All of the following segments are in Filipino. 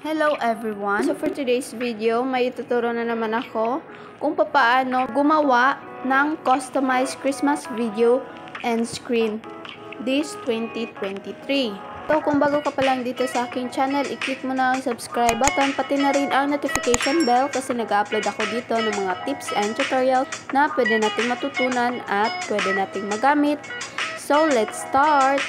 Hello everyone! So for today's video, may ituturo na naman ako kung paano gumawa ng customized Christmas video and screen this 2023. So kung bago ka pa lang dito sa aking channel, i-click mo na ang subscribe button, pati na rin ang notification bell kasi nag-upload ako dito ng mga tips and tutorials na pwede nating matutunan at pwede nating magamit. So let's start!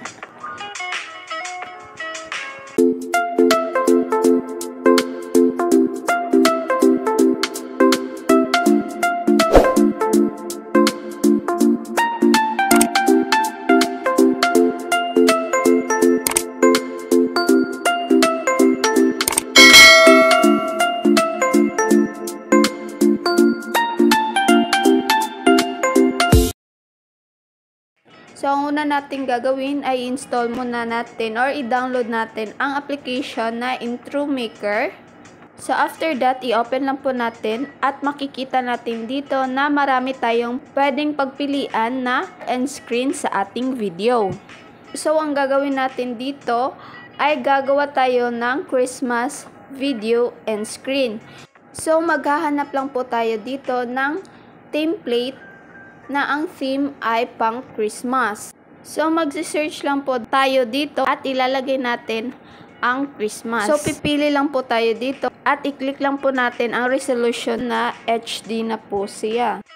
So, ang una natin gagawin ay install muna natin or i-download natin ang application na Intro Maker. So, after that, i-open lang po natin at makikita natin dito na marami tayong pwedeng pagpilian na end screen sa ating video. So, ang gagawin natin dito ay gagawa tayo ng Christmas video end screen. So, maghahanap lang po tayo dito ng template na ang theme ay pang Christmas. So, magse-search lang po tayo dito at ilalagay natin ang Christmas. So, pipili lang po tayo dito at i-click lang po natin ang resolution na HD na po siya.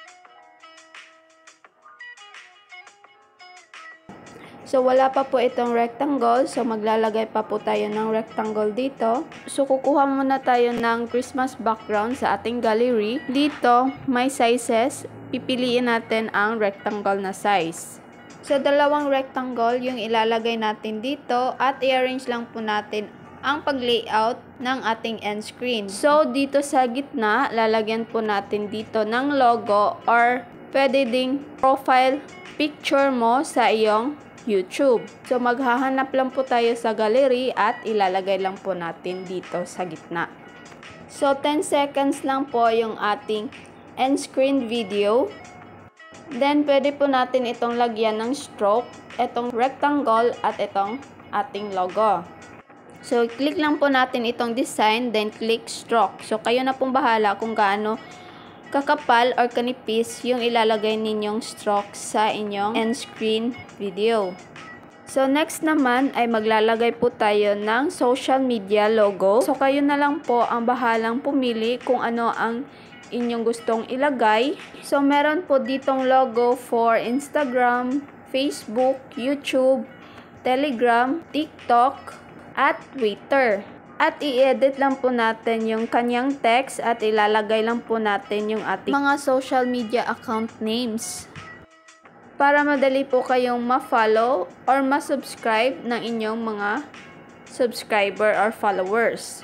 So, wala pa po itong rectangle. So, maglalagay pa po tayo ng rectangle dito. So, kukuha muna tayo ng Christmas background sa ating gallery. Dito, may sizes. Pipiliin natin ang rectangle na size. So, dalawang rectangle yung ilalagay natin dito at i-arrange lang po natin ang pag-layout ng ating end screen. So, dito sa gitna, lalagyan po natin dito ng logo or pwede ding profile picture mo sa iyong YouTube. So, maghahanap lang po tayo sa gallery at ilalagay lang po natin dito sa gitna. So, 10 seconds lang po yung ating end screen video. Then, pwede po natin itong lagyan ng stroke, itong rectangle, at itong ating logo. So, click lang po natin itong design, then click stroke. So, kayo na pong bahala kung gaano kakapal or kanipis yung ilalagay ninyong stroke sa inyong end screen video. So, next naman ay maglalagay po tayo ng social media logo. So, kayo na lang po ang bahalang pumili kung ano ang inyong gustong ilagay. So, meron po ditong logo for Instagram, Facebook, YouTube, Telegram, TikTok, at Twitter. At i-edit lang po natin yung kanyang text at ilalagay lang po natin yung ating mga social media account names. Para madali po kayong ma-follow or ma-subscribe ng inyong mga subscriber or followers.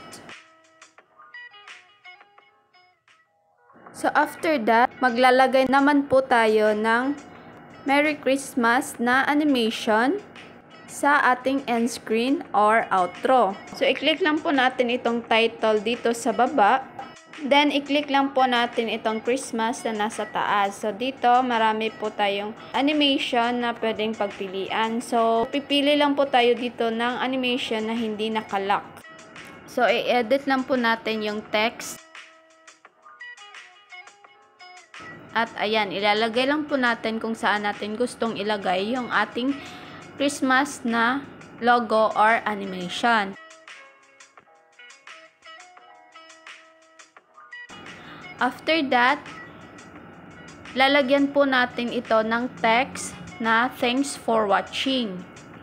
So, after that, maglalagay naman po tayo ng Merry Christmas na animation sa ating end screen or outro. So, i-click lang po natin itong title dito sa baba. Then, i-click lang po natin itong Christmas na nasa taas. So, dito, marami po tayong animation na pwedeng pagpilian. So, pipili lang po tayo dito ng animation na hindi nakalock. So, i-edit lang po natin yung text. At ayan, ilalagay lang po natin kung saan natin gustong ilagay yung ating Christmas na logo or animation. After that, lalagyan po natin ito ng text na thanks for watching.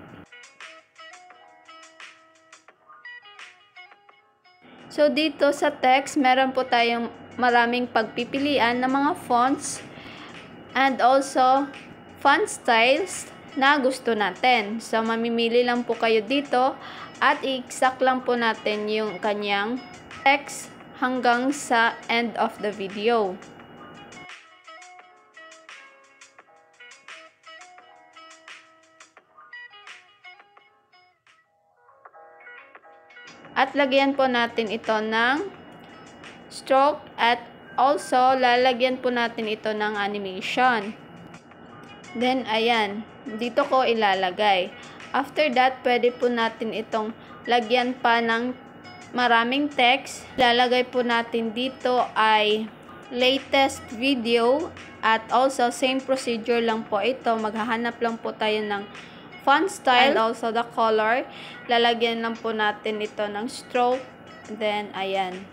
So, dito sa text, meron po tayong maraming pagpipilian ng mga fonts and also font styles na gusto natin. So, mamimili lang po kayo dito at i-exact lang po natin yung kanyang text hanggang sa end of the video. At lagyan po natin ito ng stroke at also lalagyan po natin ito ng animation. Then, ayan, dito ko ilalagay. After that, pwede po natin itong lagyan pa ng maraming text. Lalagay po natin dito ay latest video at also same procedure lang po ito. Maghahanap lang po tayo ng font style and also the color. Lalagyan lang po natin ito ng stroke. Then, ayan.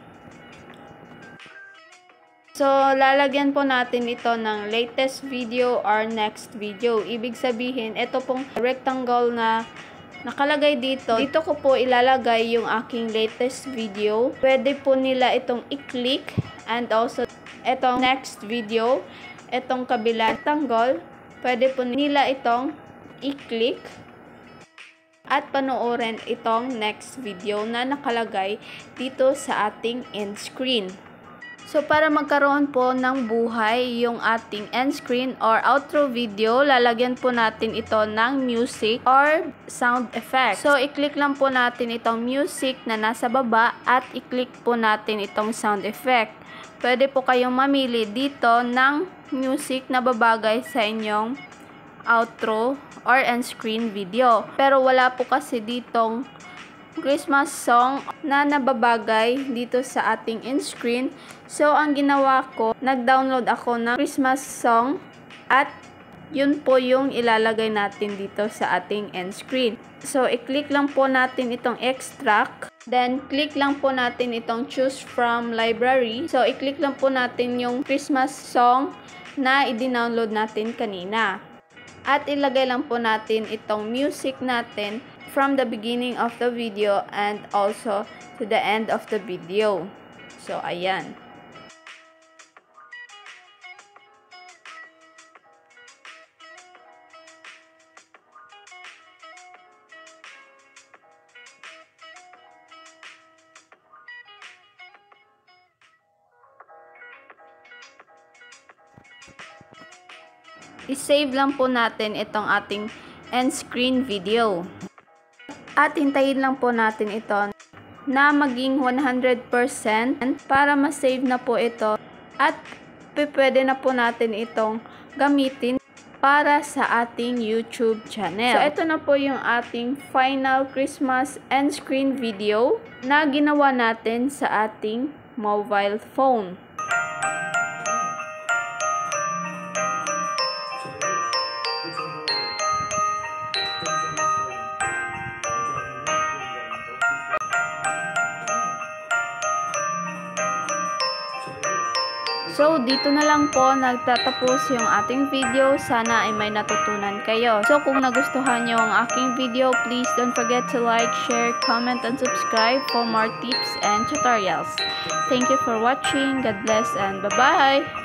So, lalagyan po natin ito ng latest video or next video. Ibig sabihin, ito pong rectangle na nakalagay dito. Dito ko po ilalagay yung aking latest video. Pwede po nila itong i-click and also itong next video. Itong kabila rectangle, pwede po nila itong i-click at panoorin itong next video na nakalagay dito sa ating end screen. So, para magkaroon po ng buhay yung ating end screen or outro video, lalagyan po natin ito ng music or sound effect. So, i-click lang po natin itong music na nasa baba at i-click po natin itong sound effect. Pwede po kayong mamili dito ng music na babagay sa inyong outro or end screen video. Pero wala po kasi ditong Christmas song na nababagay dito sa ating end screen. So, ang ginawa ko, nag-download ako ng Christmas song at yun po yung ilalagay natin dito sa ating end screen. So, i-click lang po natin itong extract. Then, click lang po natin itong choose from library. So, i-click lang po natin yung Christmas song na i-download natin kanina. At ilagay lang po natin itong music natin from the beginning of the video and also to the end of the video. So, ayan. I-save lang po natin itong ating end screen video. At hintayin lang po natin ito na maging 100% para ma-save na po ito at pwede na po natin itong gamitin para sa ating YouTube channel. So, ito na po yung ating final Christmas end screen video na ginawa natin sa ating mobile phone. So, dito na lang po nagtatapos yung ating video. Sana ay may natutunan kayo. So, kung nagustuhan nyo ang aking video, please don't forget to like, share, comment, and subscribe for more tips and tutorials. Thank you for watching. God bless and bye-bye!